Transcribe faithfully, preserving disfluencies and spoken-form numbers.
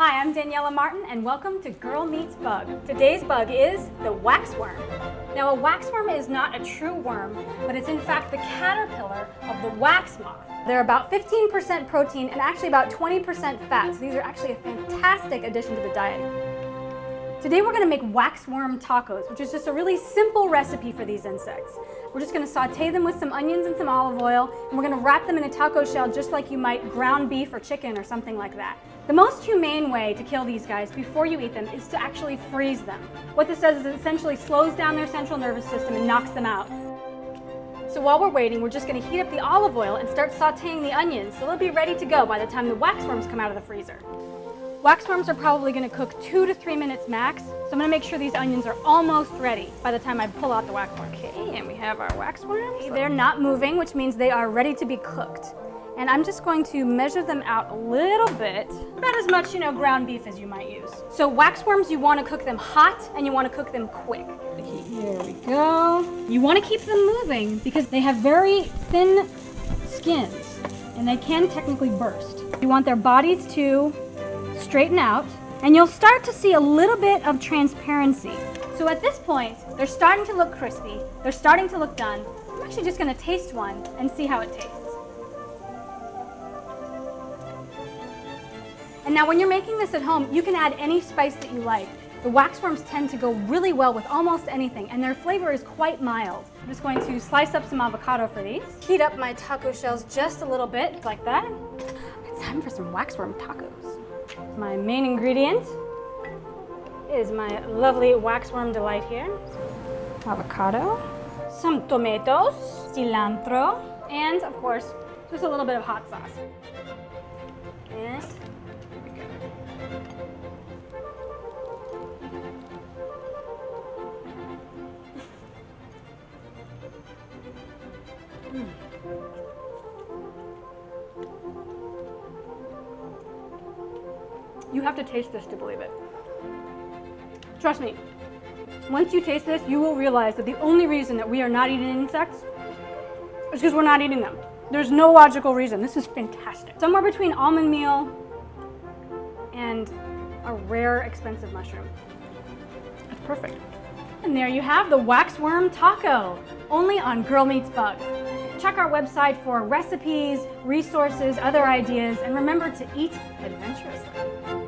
Hi, I'm Daniela Martin, and welcome to Girl Meets Bug. Today's bug is the waxworm. Now, a waxworm is not a true worm, but it's in fact the caterpillar of the wax moth. They're about fifteen percent protein and actually about twenty percent fat, so these are actually a fantastic addition to the diet. Today we're going to make waxworm tacos, which is just a really simple recipe for these insects. We're just going to saute them with some onions and some olive oil, and we're going to wrap them in a taco shell just like you might ground beef or chicken or something like that. The most humane way to kill these guys before you eat them is to actually freeze them. What this does is it essentially slows down their central nervous system and knocks them out. So while we're waiting, we're just going to heat up the olive oil and start sauteing the onions so they'll be ready to go by the time the waxworms come out of the freezer. Waxworms are probably going to cook two to three minutes max, so I'm going to make sure these onions are almost ready by the time I pull out the waxworm. Okay, and we have our waxworms. They're not moving, which means they are ready to be cooked. And I'm just going to measure them out a little bit, about as much, you know, ground beef as you might use. So waxworms, you want to cook them hot and you want to cook them quick. Okay, here we go. You want to keep them moving because they have very thin skins and they can technically burst. You want their bodies to straighten out, and you'll start to see a little bit of transparency. So at this point, they're starting to look crispy, they're starting to look done. I'm actually just going to taste one and see how it tastes. And now when you're making this at home, you can add any spice that you like. The waxworms tend to go really well with almost anything, and their flavor is quite mild. I'm just going to slice up some avocado for these. Heat up my taco shells just a little bit, like that. It's time for some waxworm tacos. My main ingredient is my lovely waxworm delight here. Avocado, some tomatoes, cilantro, and of course, just a little bit of hot sauce. And here we go. Mm. You have to taste this to believe it. Trust me, once you taste this, you will realize that the only reason that we are not eating insects is because we're not eating them. There's no logical reason. This is fantastic. Somewhere between almond meal and a rare, expensive mushroom. That's perfect. And there you have the waxworm taco, only on Girl Meets Bug. Check our website for recipes, resources, other ideas, and remember to eat adventurously.